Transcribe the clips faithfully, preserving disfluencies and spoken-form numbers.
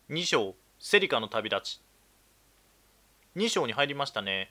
に章セリカの旅立ち。に章に入りましたね。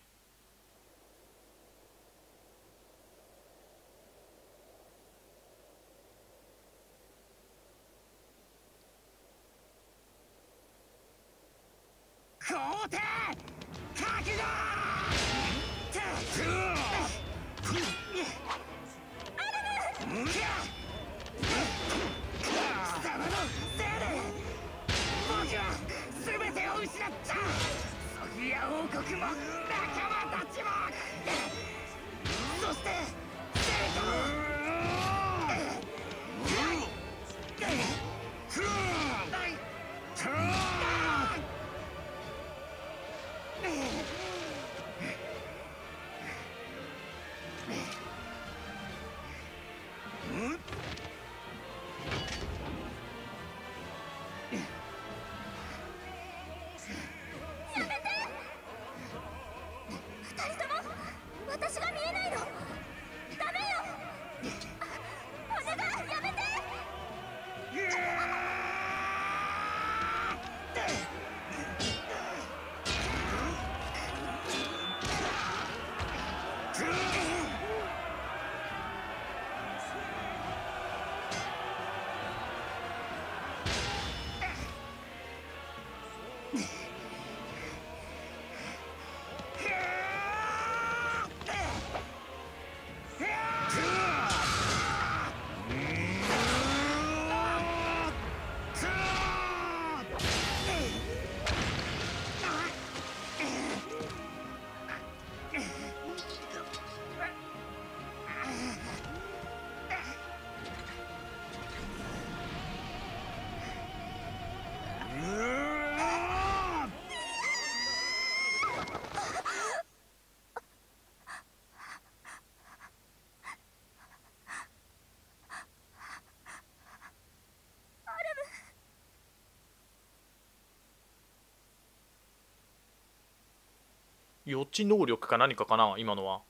予知能力か何かかな今のは。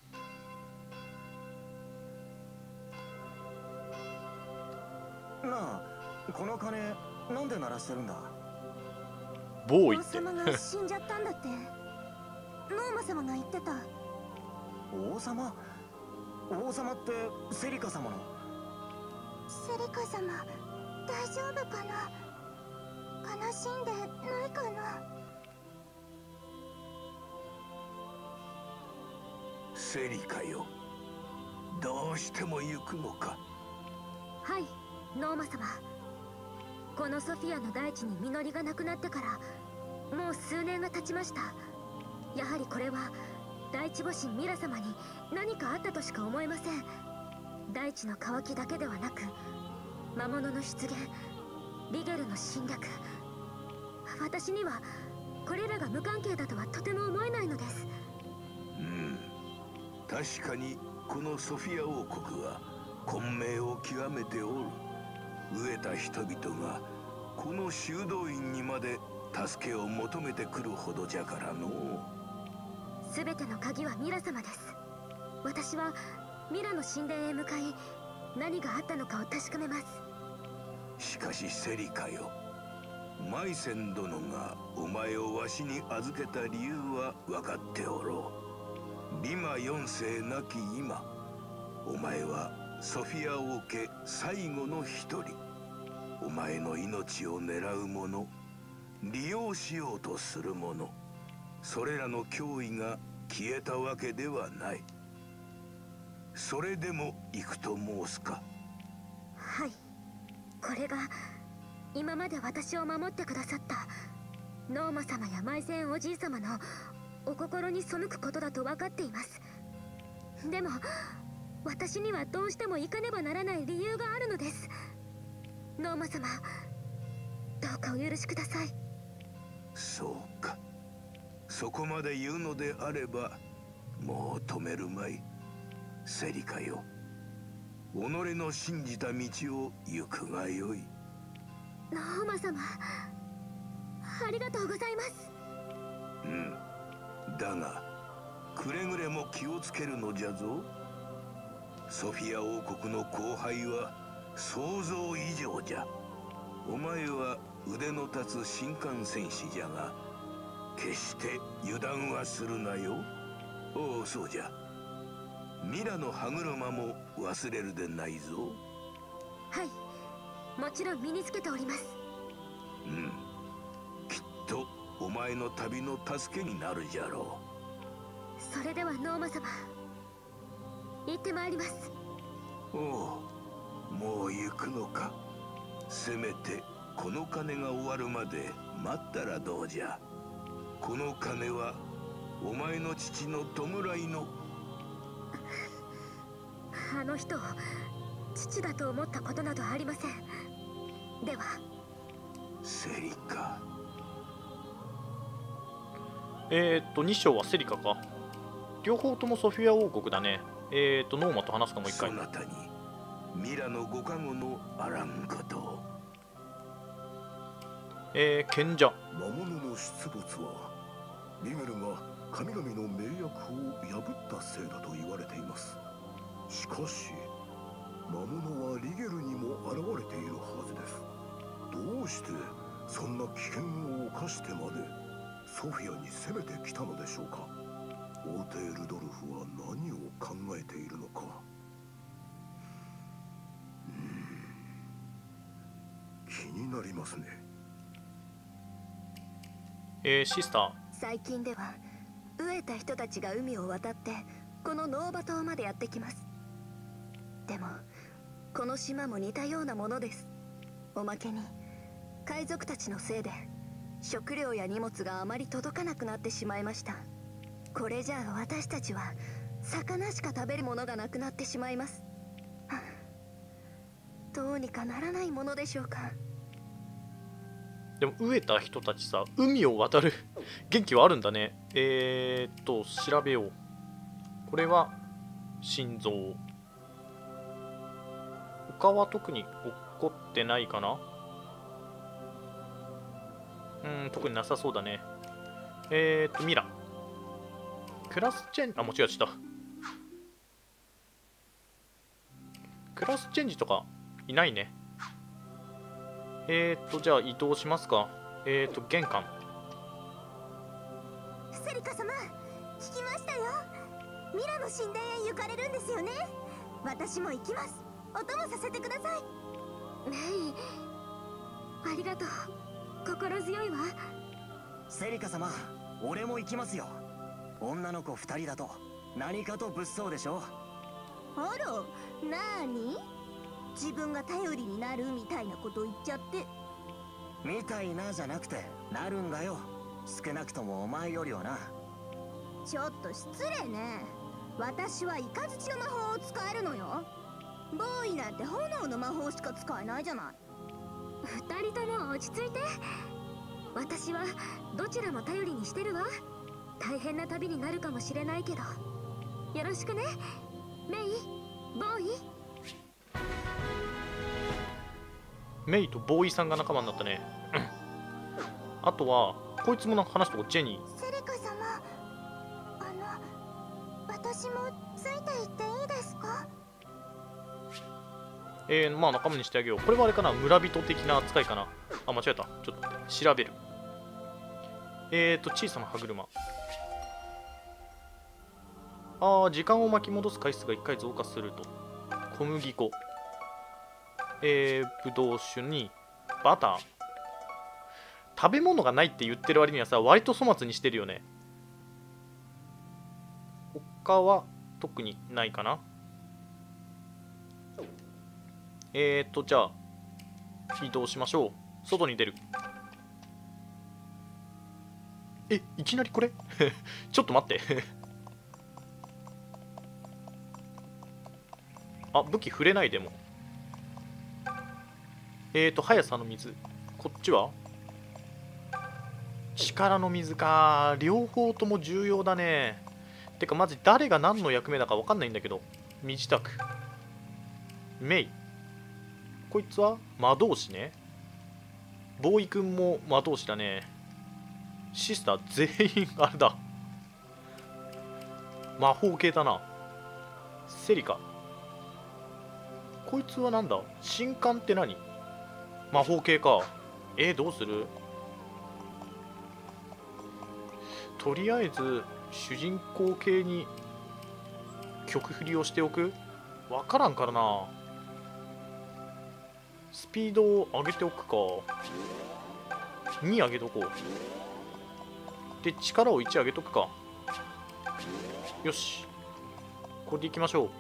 なあ、この鐘なんで鳴らしてるんだ？ ボーイって。 王様が死んじゃったんだって。ノーマ様が言ってた。 王様？王様ってセリカ様の？ セリカ様、大丈夫かな？悲しんでないかな？ セリカよ、どうしても行くのか？ はい、ノーマ様。このソフィアの大地に実りがなくなってからもう数年が経ちました。やはりこれは大地母神ミラ様に何かあったとしか思えません。大地の渇きだけではなく魔物の出現、リゲルの侵略、私にはこれらが無関係だとはとても思えないのです。 うん、確かにこのソフィア王国は混迷を極めておる。飢えた人々がこの修道院にまで助けを求めてくるほどじゃからの。 全ての鍵はミラ様です。私はミラの神殿へ向かい何があったのかを確かめます。 しかしセリカよ、マイセン殿がお前をわしに預けた理由は分かっておろう。リマ四世なき今、お前はソフィア王家最後の一人。お前の命を狙う者、利用しようとする者、それらの脅威が消えたわけではない。それでも行くと申すか？ はい、これが今まで私を守ってくださったノーマ様やマイセンおじい様のお心に背くことだと分かっています。でも私にはどうしても行かねばならない理由があるのです。ノーマ様、どうかお許しください。 そうか、そこまで言うのであればもう止めるまい。セリカよ、己の信じた道を行くがよい。 ノーマ様、ありがとうございます。 うん、だがくれぐれも気をつけるのじゃぞ。ソフィア王国の荒廃は想像以上じゃ。お前は腕の立つ神官戦士じゃが、決して油断はするなよ。おお、そうじゃ。ミラの歯車も忘れるでないぞ。 はい、もちろん身につけております。 うん、きっとお前の旅の助けになるじゃろう。それではノーマ様、行ってまいります。 おお、もう行くのか。せめてこの金が終わるまで待ったらどうじゃ。この金はお前の父の弔いの。 あの人を父だと思ったことなどありません。ではセリカ。 えー、っとに章はセリカか。両方ともソフィア王国だね。えー、っとノーマと話すかもう一回。 そなたにミラのご加護のあらんことを。 えー、賢者。 魔物の出没はリゲルが神々の盟約を破ったせいだと言われています。しかし魔物はリゲルにも現れているはずです。どうしてそんな危険を冒してまでソフィアに攻めてきたのでしょうか。オーテールドルフは何を考えているのか。うーん、気になりますね。 えー、シスター。 最近では飢えた人たちが海を渡ってこのノーバ島までやってきます。でもこの島も似たようなものです。おまけに海賊たちのせいで食料や荷物があまり届かなくなってしまいました。これじゃあ私たちは魚しか食べるものがなくなってしまいます。どうにかならないものでしょうか。 でも飢えた人たちさ、海を渡る元気はあるんだね。えー、っと調べよう。これは心臓。他は特に起こってないかな。うん、特になさそうだね。えー、っとミラクラスチェンジ、あ、間違えちゃった。クラスチェンジとかいないね。えー、っとじゃあ移動しますか。えー、っと玄関。 セリカ様、聞きましたよ。ミラの神殿へ行かれるんですよね。私も行きます。お供させてください。メイ、ありがとう。心強いわ。 セリカ様、俺も行きますよ。女の子二人だと何かと物騒でしょ。 あら、なーに？自分が頼りになるみたいなこと言っちゃって。 みたいなじゃなくてなるんだよ。少なくともお前よりはな。 ちょっと失礼ね。私はイカズチの魔法を使えるのよ。ボーイなんて炎の魔法しか使えないじゃない。 二人とも落ち着いて。私はどちらも頼りにしてるわ。大変な旅になるかもしれないけどよろしくね。メイ、ボーイ。 メイとボーイさんが仲間になったね。あとはこいつもなんか話すとこジェニー。 セリカ様、あの私もついていっていいですか？ えー、まあ仲間にしてあげよう。これはあれかな、村人的な扱いかな。あ、間違えた。ちょっと調べる。えーと小さな歯車。あー、時間を巻き戻す回数がいっかい増加すると。小麦粉、えー、ぶどう酒にバター。食べ物がないって言ってる割にはさ、割と粗末にしてるよね。他は特にないかな。えーとじゃあ移動しましょう。外に出る。え、いきなりこれちょっと待ってあ、武器触れないでも。えーと速さの水。こっちは力の水か。両方とも重要だね。てかマジ誰が何の役目だか分かんないんだけど。身支度。メイ、こいつは魔導士ね。ボーイくんも魔導士だね。シスター全員あれだ、魔法系だな。セリカ、こいつはなんだ、神官って何？魔法系か。 えー、どうする？とりあえず主人公系に曲振りをしておく？わからんからな。スピードを上げておくか。に上げとこう。で力をいち上げとくか。よし、これでいきましょ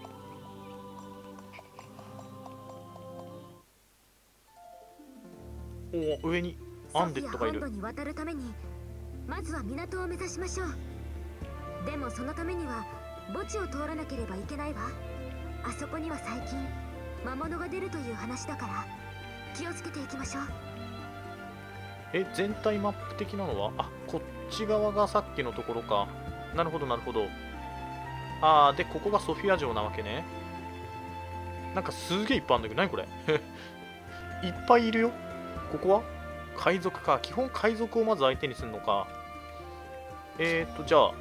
う。おお、上にアンデッドがいる。 ソフィア本土に渡るためにまずは港を目指しましょう。でもそのためには墓地を通らなければいけないわ。あそこには最近魔物が出るという話だから気をつけていきましょう。 え、全体マップ的なのは、あ、こっち側がさっきのところか。なるほどなるほど。あー、でここがソフィア城なわけね。なんかすげえいっぱいあるんだけど、何これいっぱいいるよ。ここは海賊か。基本海賊をまず相手にするのか。えーっとじゃあ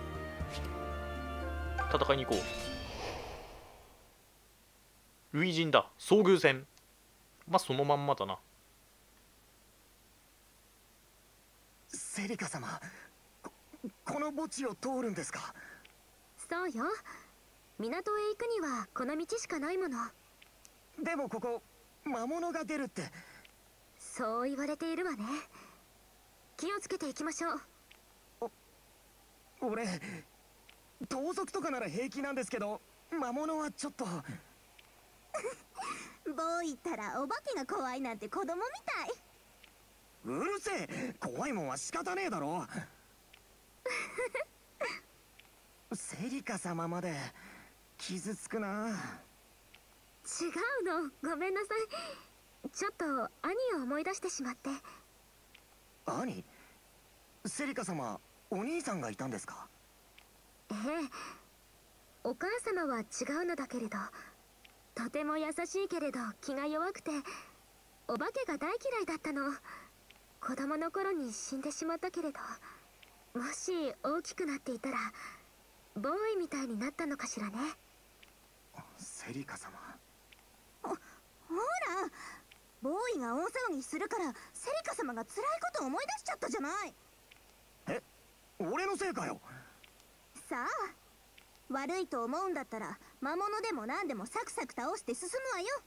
戦いに行こう。類人だ。遭遇戦。まあそのまんまだな。 セリカ様、こ、この墓地を通るんですか？ そうよ。港へ行くにはこの道しかないもの。 でもここ魔物が出るって。 そう言われているわね。気をつけていきましょう。 お、俺盗賊とかなら平気なんですけど、魔物はちょっとボーイったらお化けが怖いなんて子供みたい。 うるせえ、怖いもんは仕方ねえだろセリカ様まで傷つくな。 違うの、ごめんなさい。ちょっと兄を思い出してしまって。 兄？セリカ様、お兄さんがいたんですか？ ええ、お母様は違うのだけれど、とても優しいけれど気が弱くて、お化けが大嫌いだったの。子供の頃に死んでしまったけれど、もし大きくなっていたらボーイみたいになったのかしらね。 セリカ様、 ほら、ボーイが大騒ぎするからセリカ様が辛いことを思い出しちゃったじゃない。 え、俺のせいかよ。 さあ、悪いと思うんだったら魔物でも何でもサクサク倒して進むわよ。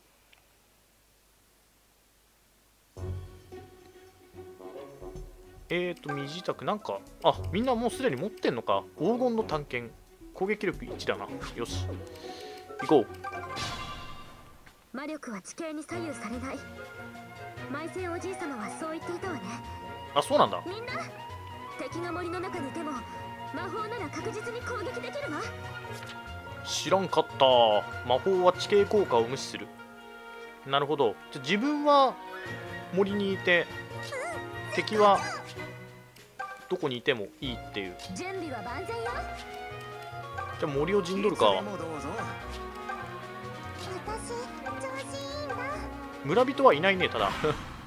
えーと、身支度、なんか、あ、みんなもうすでに持ってんのか。黄金の探検。攻撃力いちだな。よし。行こう。 魔力は地形に左右されない。マイセンおじい様はそう言っていたわね。 あ、そうなんだ。 みんな、敵が森の中にいても魔法なら確実に攻撃できるわ。 知らんかった。魔法は地形効果を無視する。なるほど。じゃ自分は森にいて、敵はどこにいてもいいっていう。 準備は万全よ。 じゃあ森を陣取るか。 いつでもどうぞ。 私、調子いいんだ。 村人はいないね、ただ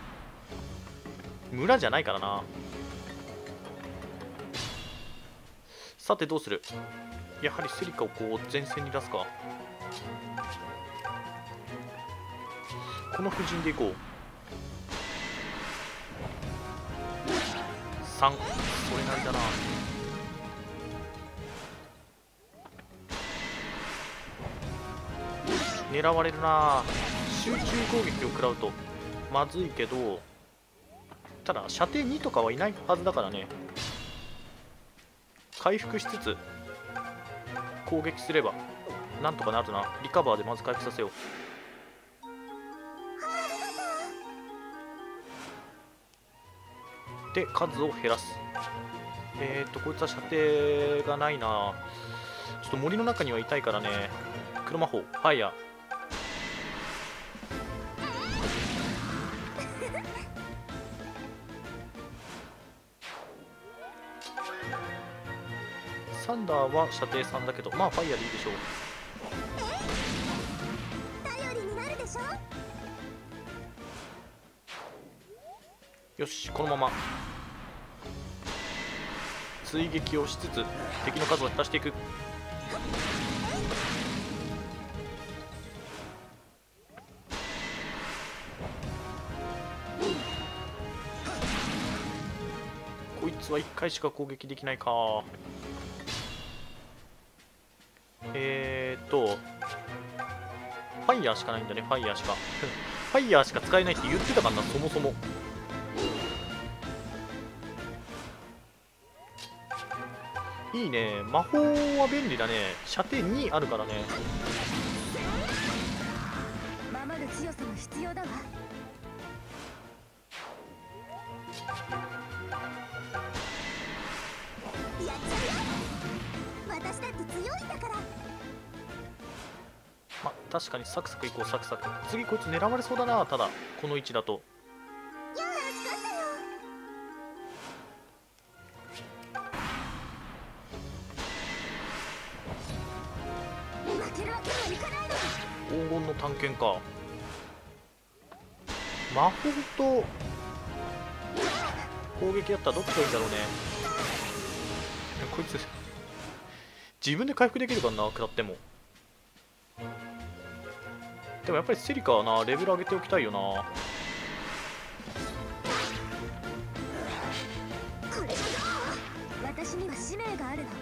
村じゃないからな。さてどうする。やはりセリカをこう前線に出すか。この布陣でいこう。さん、それなりだな。狙われるな。集中攻撃を食らうとまずいけど、ただ射程にとかはいないはずだからね。回復しつつ攻撃すればなんとかなるな。リカバーでまず回復させよう。で数を減らす。えっとこいつは射程がないな。ちょっと森の中にはいたいからね。黒魔法ファイヤー。サンダーは射程さんだけど、まあファイヤーでいいでしょう。 頼りになるでしょ。 よし、このまま追撃をしつつ敵の数を減らしていく。 こいつはいっかいしか攻撃できないか。えーっとファイヤーしかないんだね。ファイヤーしかファイヤーしか使えないって言ってたからな、そもそも。いいね、魔法は便利だね。射程にあるからね。 守る強さも必要だわ。 やっちゃうよ。私だって強いんだから。 まあ確かにサクサクいこう。サクサク次こいつ狙われそうだな。ただこの位置だと。 いや助かったよ。 負けるわけにはいかないの。 黄金の探検か。魔法と攻撃だったらどっちがいいんだろうね。こいつ自分で回復できるからな、食らっても。でもやっぱりセリカはな、レベル上げておきたいよな。 これだぞ。私には使命があるの。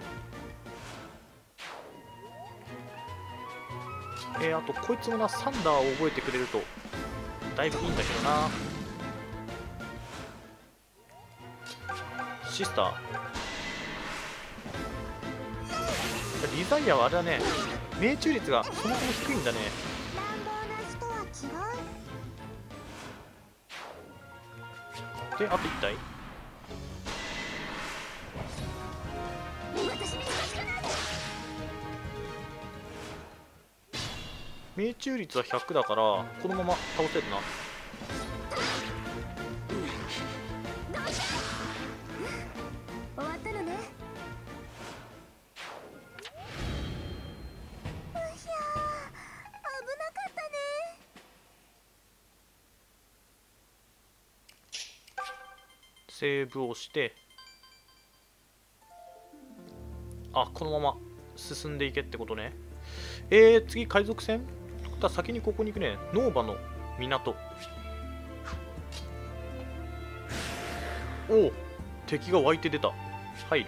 えー、あとこいつもな、サンダーを覚えてくれるとだいぶいいんだけどな。シスターリザイアはあれだね、命中率がそもそも低いんだね。 乱暴な人は嫌い。 であといち体。 私に近づかないで。 命中率はひゃくだからこのまま倒せるな。 終わったのね。 いやー危なかったね。 セーブをして、あこのまま進んでいけってことね。えー、次海賊船。ってことは先にここに行くね。ノーバの港。おお、敵が湧いて出た。入る。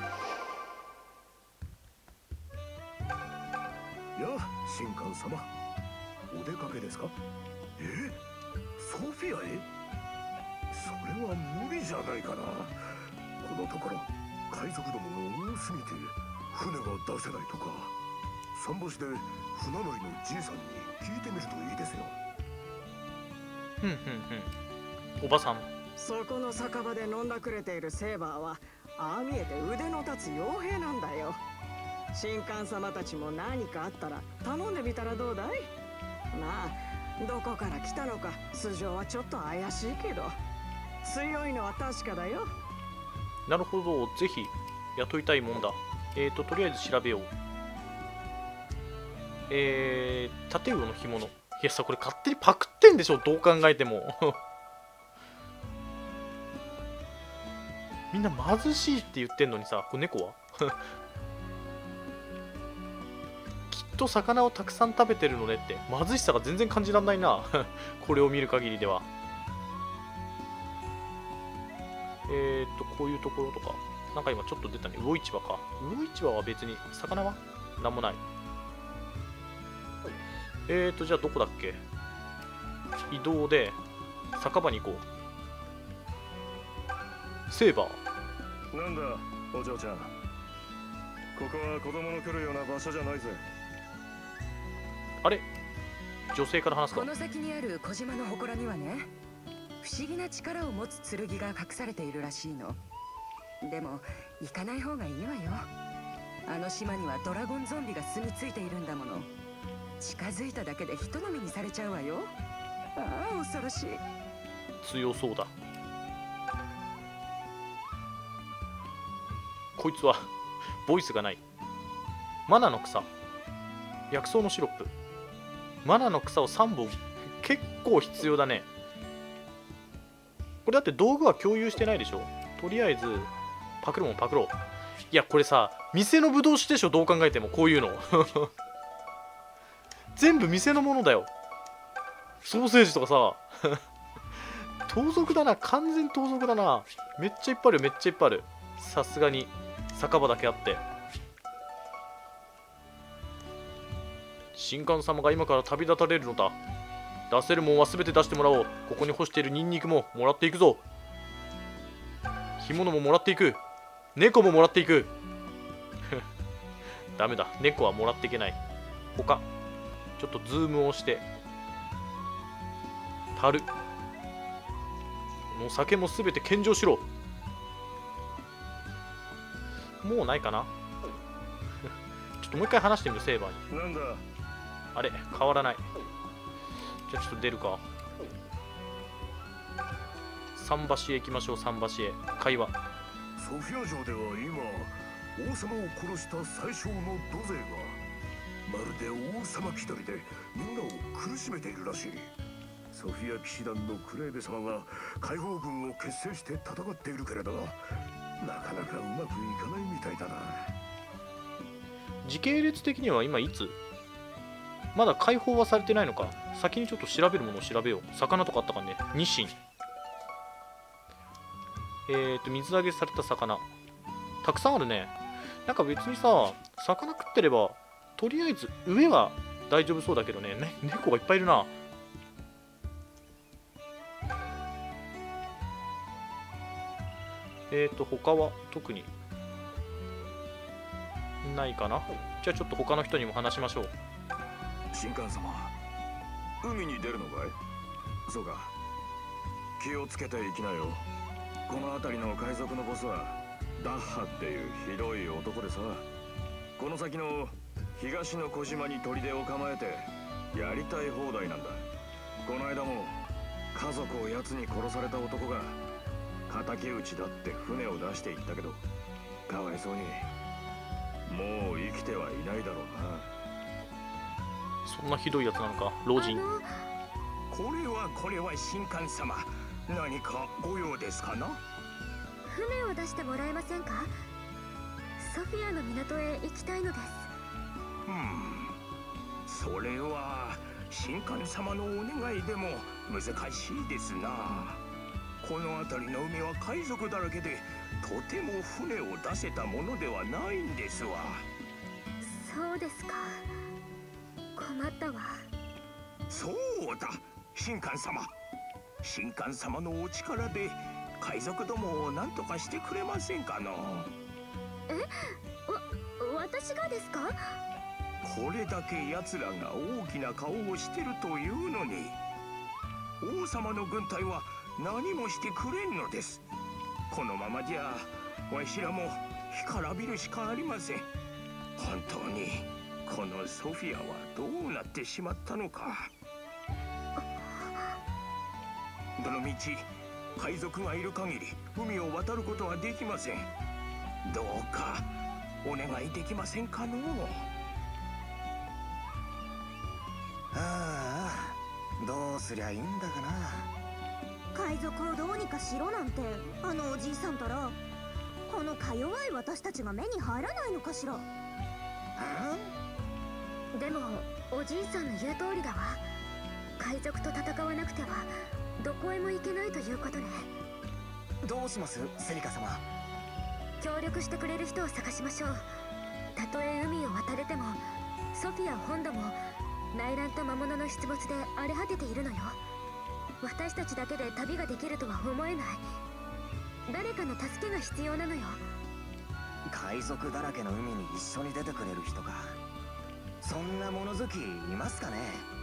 やあ神官様、お出かけですか？え、ソフィアへ？それは無理じゃないかな。このところ海賊どもが多すぎて船が出せないとか、桟橋で船乗りのじいさんに聞いてみるといいですよ。 ふんふんふん。おばさん。 そこの酒場で飲んだくれているセーバーはああ見えて腕の立つ傭兵なんだよ。神官様たちも何かあったら頼んでみたらどうだい？まあどこから来たのか素性はちょっと怪しいけど強いのは確かだよ。 なるほど、ぜひ雇いたいもんだ。えーととりあえず調べよう。えー、盾魚の干物。いやさ、これ勝手にパクってんでしょ、どう考えてもみんな貧しいって言ってんのにさ、これ猫はきっと魚をたくさん食べてるのねって、貧しさが全然感じらんないなこれを見る限りでは。えーっとこういうところとかなんか今ちょっと出たね。魚市場か。魚市場は別に魚はなんもない。えーとじゃあどこだっけ。移動で酒場に行こう。セーバー。 なんだお嬢ちゃん、ここは子供の来るような場所じゃないぜ。 あれ、女性から話すか。 この先にある小島の祠にはね、不思議な力を持つ剣が隠されているらしいの。でも行かない方がいいわよ。あの島にはドラゴンゾンビが住み着いているんだもの。近づいただけで人飲みにされちゃうわよ。ああ恐ろしい。 強そうだ。こいつはボイスがない。マナの草、薬草のシロップ。マナの草をさんぼん。結構必要だね。これだって道具は共有してないでしょ。とりあえずパクるもんパクろう。いやこれさ、店のぶどう酒でしょ、どう考えても。こういうの全部店のものだよ。ソーセージとかさ盗賊だな、完全盗賊だな。めっちゃいっぱいある、めっちゃいっぱいある。さすがに酒場だけあって。神官様が今から旅立たれるのだ。出せるもんは全て出してもらおう。ここに干しているニンニクももらっていくぞ。干物ももらっていく。猫ももらっていく。ダメだ、猫はもらっていけない。他ちょっとズームをして樽、この酒も全て献上しろ。もうないかな。ちょっともう一回話してみる、セーバーに。 なんだ。 あれ、変わらない。じゃあちょっと出るか。桟橋へ行きましょう。桟橋へ会話。 ソフィア城では今王様を殺した最小の土勢がまるで王様気取りでみんなを苦しめているらしい。ソフィア騎士団のクレーベ様が解放軍を結成して戦っているけれどなかなかうまくいかないみたいだな。 時系列的には今いつ？まだ解放はされてないのか。先にちょっと調べるものを調べよう。魚とかあったかね。ニシン。えーと、水揚げされた魚。たくさんあるね。なんか別にさ、魚食ってれば、とりあえず上は大丈夫そうだけどね。ね、猫がいっぱいいるな。えーと、他は特にないかな。じゃあちょっと他の人にも話しましょう。 神官様、海に出るのかい？そうか。気をつけていきなよ。この辺りの海賊のボスはダッハっていうひどい男でさ、この先の東の小島に砦を構えてやりたい放題なんだ。この間も家族を奴に殺された男が敵討ちだって船を出していったけど、かわいそうにもう生きてはいないだろうな。 そんなひどいやつなのか、老人。 これはこれは神官様、何かご用ですかな。 船を出してもらえませんか。ソフィアの港へ行きたいのです。 うん、それは神官様のお願いでも難しいですな。この辺りの海は海賊だらけでとても船を出せたものではないんですわ。 そうですか、困ったわ。 そうだ、神官様、神官様のお力で海賊どもを何とかしてくれませんかの。 え、わ、私がですか。 これだけ奴らが大きな顔をしてるというのに王様の軍隊は何もしてくれんのです。このままじゃわしらも干からびるしかありません。本当にこのソフィアはどうなってしまったのか。どのみち海賊がいる限り海を渡ることはできません。どうかお願いできませんかの。 ああ、どうすりゃいいんだかな。 海賊をどうにかしろなんてあのおじいさんたら、このか弱い私たちが目に入らないのかしら。 でもおじいさんの言う通りだわ。海賊と戦わなくてはどこへも行けないということね。 どうしますセリカ様。 協力してくれる人を探しましょう。たとえ海を渡れてもソフィア本土も内乱と魔物の出没で荒れ果てているのよ。私たちだけで旅ができるとは思えない。誰かの助けが必要なのよ。 海賊だらけの海に一緒に出てくれる人か。そんな物好きいますかね。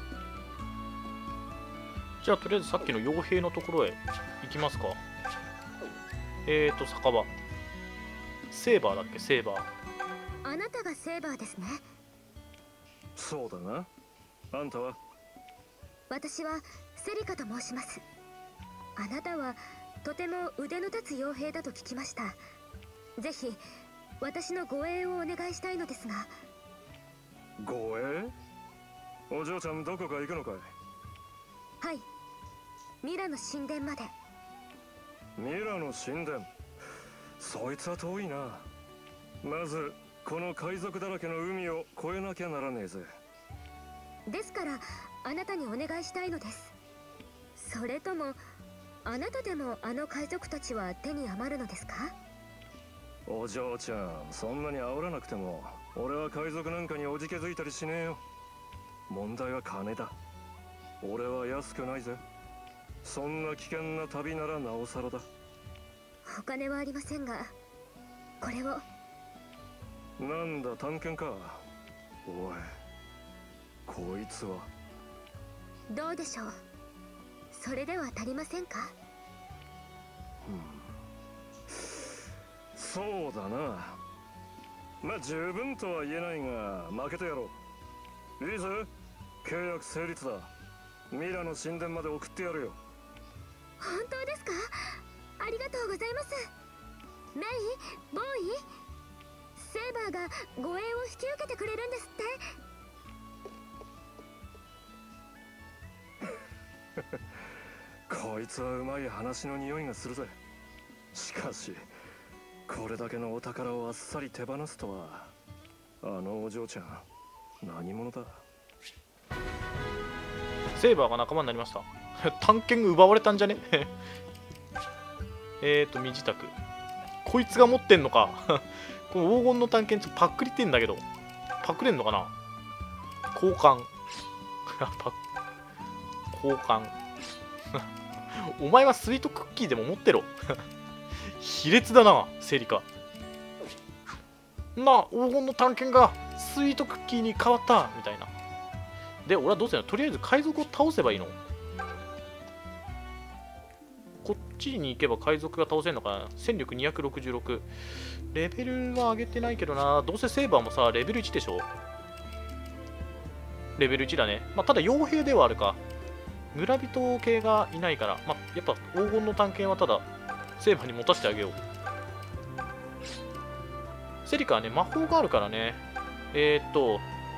じゃあとりあえずさっきの傭兵のところへ行きますか。えーと酒場、セーバーだっけ。セーバー、 あなたがセーバーですね。 そうだな。あんたは？ 私はセリカと申します。あなたはとても腕の立つ傭兵だと聞きました。ぜひ私の護衛をお願いしたいのですが。 護衛？お嬢ちゃんどこか行くのかい？ はい、ミラの神殿まで。 ミラの神殿、そいつは遠いな。まずこの海賊だらけの海を越えなきゃならねえぜ。 ですからあなたにお願いしたいのです。それともあなたでもあの海賊たちは手に余るのですか？ お嬢ちゃん、そんなに煽らなくても俺は海賊なんかにおじけづいたりしねえよ。問題は金だ。俺は安くないぜ。そんな危険な旅ならなおさらだ。 お金はありませんが、これを。 なんだ探検か。おい、こいつは。 どうでしょう。それでは足りませんか？ うん、そうだな。まあ十分とは言えないが負けてやろう。いいぜ、契約成立だ。ミラの神殿まで送ってやるよ。 本当ですか？ありがとうございます。メイ、ボーイ、セーバーが護衛を引き受けてくれるんですって。 こいつはうまい話の匂いがするぜ。しかしこれだけのお宝をあっさり手放すとは。あのお嬢ちゃん何者だ。 セーバーが仲間になりました。探検奪われたんじゃね？えーと身支度、こいつが持ってんのか。この黄金の探検パックリてんだけど、パクれんのかな。交換パ交換お前はスイートクッキーでも持ってろ。卑劣だなセリカ。な、黄金の探検がスイートクッキーに変わったみたいな。で、俺はどうするの？とりあえず海賊を倒せばいいの？こっちに行けば海賊が倒せるのかな。戦力にひゃくろくじゅうろく。レベルは上げてないけどな。どうせセーバーもさ、レベルいちでしょ。レベルいちだね。まあ、ただ傭兵ではあるか。村人系がいないから、まあ、やっぱ黄金の探検はただセーバーに持たせてあげよう。セリカはね、魔法があるからね。えー、っと、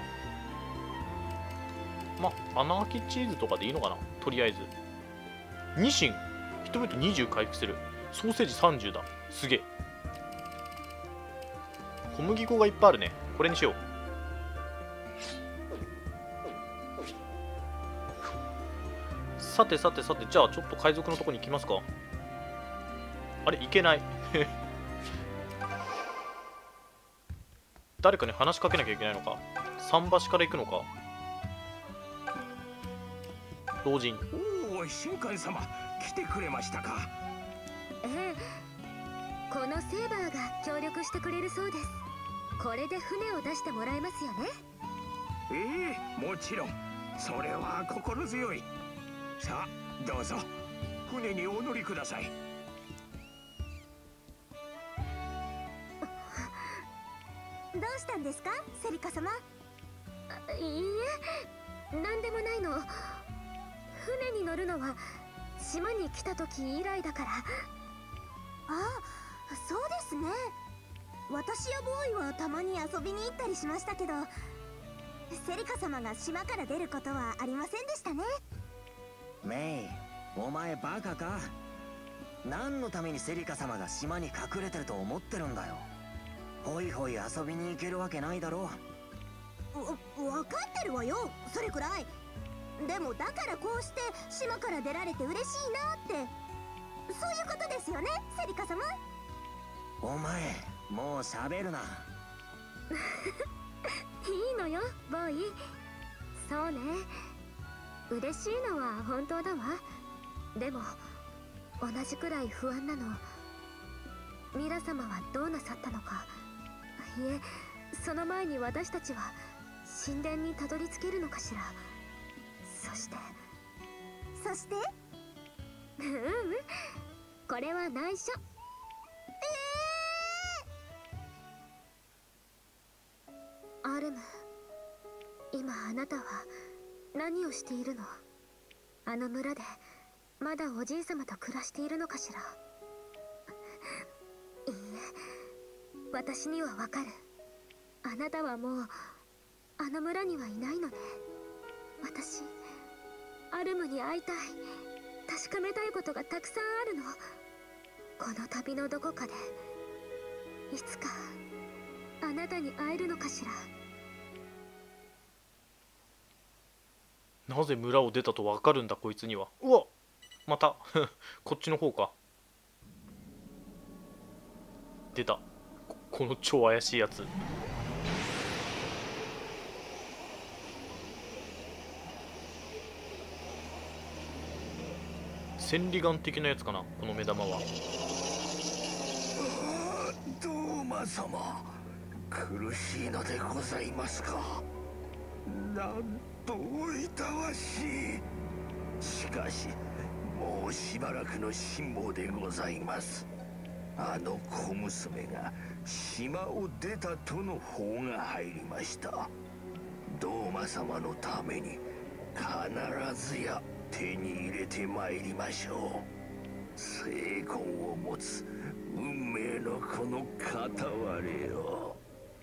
まあ、穴開きチーズとかでいいのかな、とりあえず。ニシン、ヒットポイントにじゅう回復する。ソーセージさんじゅうだ。すげえ。小麦粉がいっぱいあるね。これにしよう。さてさてさて、じゃあちょっと海賊のとこに行きますか。あれ、行けない。誰かに話しかけなきゃいけないのか。桟橋から行くのか。老人。 おお、神官様、来てくれましたか。 ええ、このセーバーが協力してくれるそうです。これで船を出してもらえますよね。 ええ、もちろん。それは心強い。さあ、どうぞ船にお乗りください。 どうしたんですか、セリカ様？ いいえ、なんでもないの。船に乗るのは島に来た時以来だから。 ああ、そうですね。私やボーイはたまに遊びに行ったりしましたけど、セリカ様が島から出ることはありませんでしたね。 メイ、お前バカか？何のためにセリカ様が島に隠れてると思ってるんだよ。ホイホイ遊びに行けるわけないだろう。 わ、分かってるわよ、それくらい。でもだからこうして島から出られて嬉しいなって、そういうことですよね、セリカ様。 お前、もう喋るな。 いいのよ、ボーイ。そうね、嬉しいのは本当だわ。でも同じくらい不安なの。ミラ様はどうなさったのか。いえ、その前に私たちは神殿にたどり着けるのかしら。そしてそしてううん、これは内緒。えー、アルム、今あなたは何をしているの？あの村でまだおじい様と暮らしているのかしら。いいえ、私にはわかる。あなたはもうあの村にはいないのね。私、アルムに会いたい。確かめたいことがたくさんあるの。この旅のどこかでいつかあなたに会えるのかしら。 なぜ村を出たとわかるんだこいつには。うわっ、 またこっちの方か。出た、ここの超怪しいやつ。千里眼的なやつかな、この目玉は。 ドーマ様、苦しいのでございますか。なんとおいたわしい。しかしもうしばらくの辛抱でございます。あの小娘が島を出たとの報が入りました。ドーマ様のために必ずや手に入れてまいりましょう。精魂を持つ運命のこの片割れを。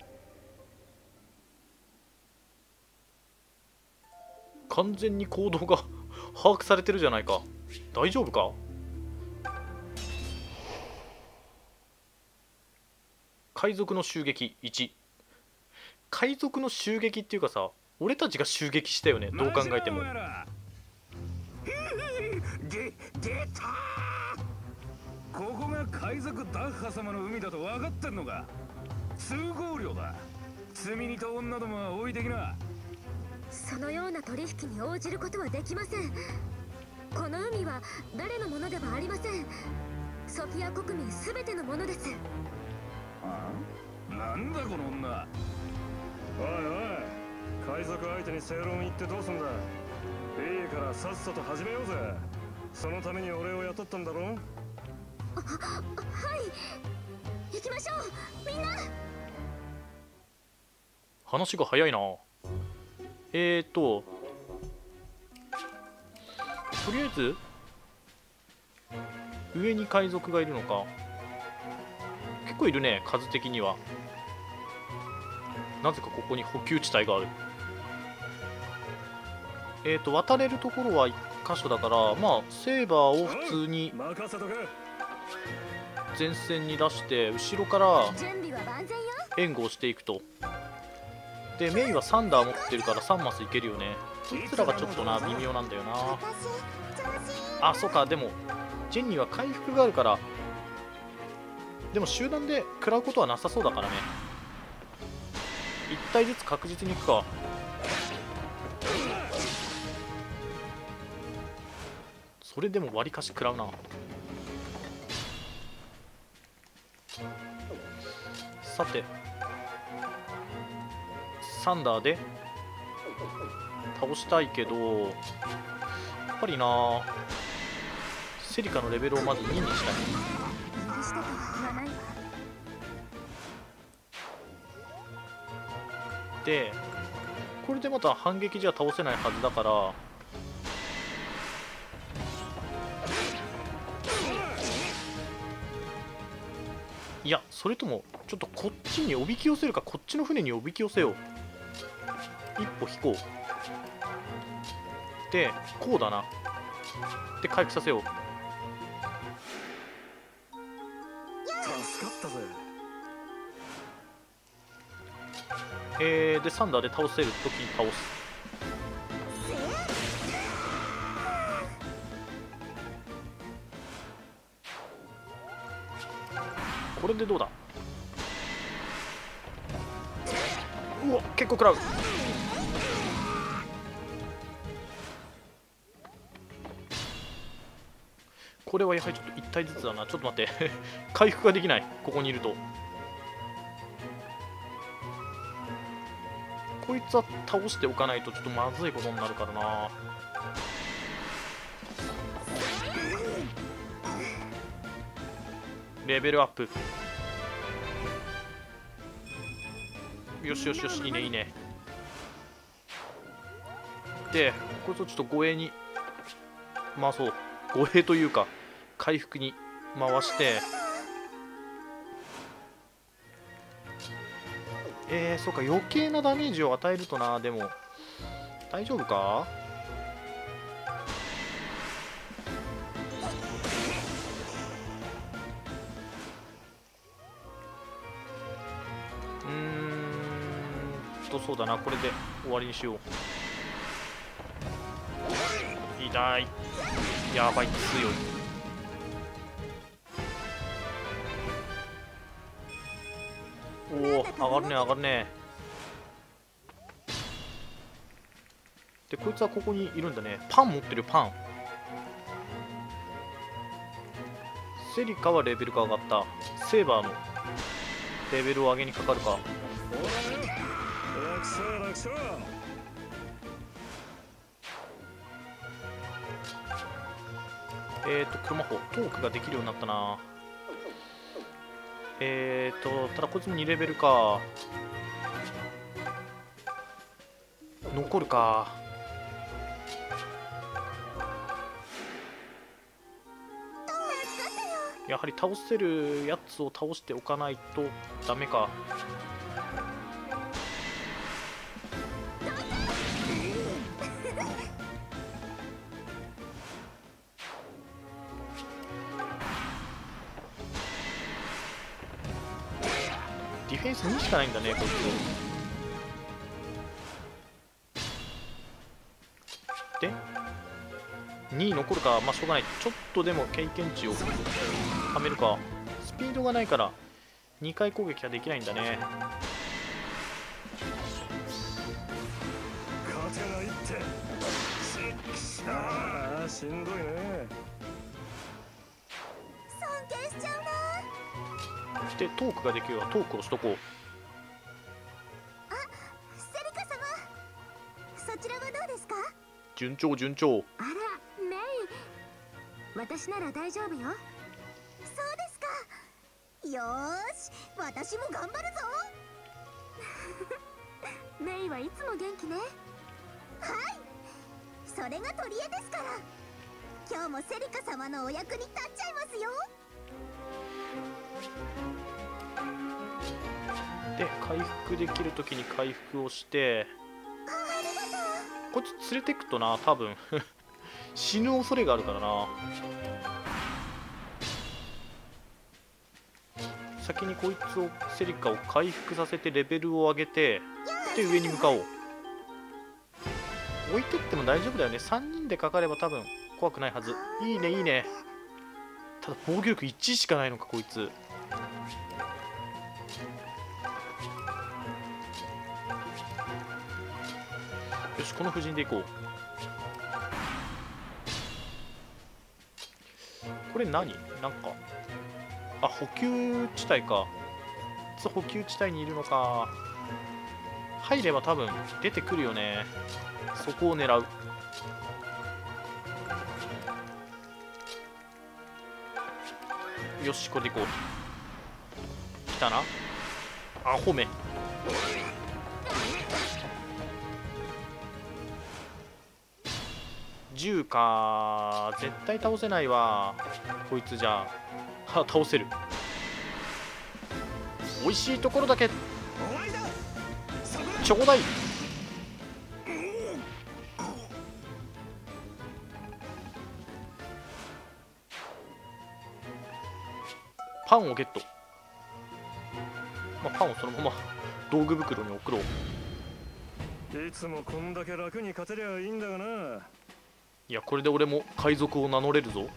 完全に行動が把握されてるじゃないか。大丈夫か。海賊の襲撃いち。海賊の襲撃っていうかさ、俺たちが襲撃したよね、どう考えても。 で出た。ここが海賊ダッハ様の海だと分かってんのか。通行料だ。積み荷と女どもは置いてきな。 そのような取引に応じることはできません。この海は誰のものではありません。ソフィア国民すべてのものです。 ああ、なんだこの女。おいおい、海賊相手に正論言ってどうすんだ。いいからさっさと始めようぜ。そのために俺を雇ったんだろ。 あ、はい、行きましょうみんな。 話が早いな。えーととりあえず上に海賊がいるのか。結構いるね、数的には。なぜかここに補給地帯がある。えーと渡れるところはいっ箇所だから、まあセーバーを普通に前線に出して後ろから援護をしていくと。でメイはサンダー持ってるからさんマスいけるよね。こいつらがちょっとな微妙なんだよな。あ、そうか。でもジェンニーは回復があるから、でも集団で食らうことはなさそうだからね。いち体ずつ確実にいくか。それでもわりかし食らうな。さてサンダーで倒したいけど、やっぱりなセリカのレベルをまずににしたい。でこれでまた反撃じゃ倒せないはずだから、いやそれともちょっとこっちにおびき寄せるか、こっちの船におびき寄せよう。一歩引こう。でこうだな。で回復させよう。 助かったぜ。 えー、でサンダーで倒せるときに倒す。これでどうだ。うわ結構食らう。これはやはりちょっといち体ずつだな。ちょっと待って回復ができない、ここにいると。こいつは倒しておかないとちょっとまずいことになるからな。レベルアップ。よしよしよし、いいねいいね。でこいつをちょっと護衛に回そう。護衛というか回復に回して、えー、そうか余計なダメージを与えるとな。でも大丈夫か。うーんとそうだな、これで終わりにしよう。いっ痛い。やばい、強い。おお、上がるね上がるね。でこいつはここにいるんだね。パン持ってる。パン。セリカはレベルが上がった。セーバーのレベルを上げにかかるか。えっと黒魔法トークができるようになったな。えっとただこいつもにレベルか。残るか。やはり倒せるやつを倒しておかないとダメか。ディフェンスにしかないんだねこいつで。に残るか。まあしょうがない。ちょっとでも経験値を貯めるか。スピードがないからにかい攻撃はできないんだね。 勝てないってああしんどいね。 尊敬しちゃうな。 でトークができるわ。トークをしとこう。 あ、セリカ様、そちらはどうですか？ 順調順調。 あらメイ、私なら大丈夫よ。 そうですか。よーし、私も頑張るぞ。 メイはいつも元気ね。 はい、それが取り柄ですから。今日もセリカ様のお役に立っちゃいますよ。 で回復できるときに回復をして、こいつ連れてくとな多分死ぬ恐れがあるからな。先にこいつをセリカを回復させてレベルを上げて、で上に向かおう。置いてっても大丈夫だよね。さんにんでかかれば多分怖くないはず。いいねいいね。ただ防御力いちしかないのかこいつ。よしこの布陣でいこう。これ何なんかあ補給地帯か。補給地帯にいるのか。入れば多分出てくるよね。そこを狙う。よしこれでいこう。来たなアホめ。じゅうか。絶対倒せないわこいつじゃあ。は倒せる。美味しいところだけちょうだい。パンをゲット。まあ、パンをそのまま道具袋に送ろう。 いつもこんだけ楽に勝てりゃいいんだがな。 いやこれで俺も海賊を名乗れるぞ。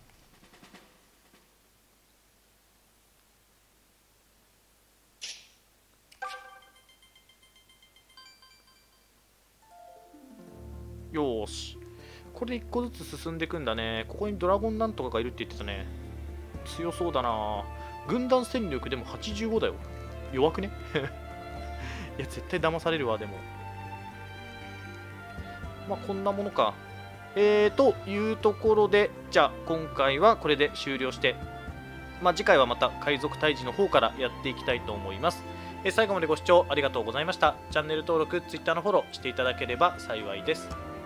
よーしこれでいっこずつ進んでいくんだね。ここにドラゴンなんとかがいるって言ってたね。強そうだな。軍団戦力でもはちじゅうごだよ。弱くねいや絶対騙されるわ。でもまあこんなものか。えーというところでじゃあ今回はこれで終了して、まあ、次回はまた海賊退治の方からやっていきたいと思います。えー、最後までご視聴ありがとうございました。チャンネル登録、Twitter のフォローしていただければ幸いです。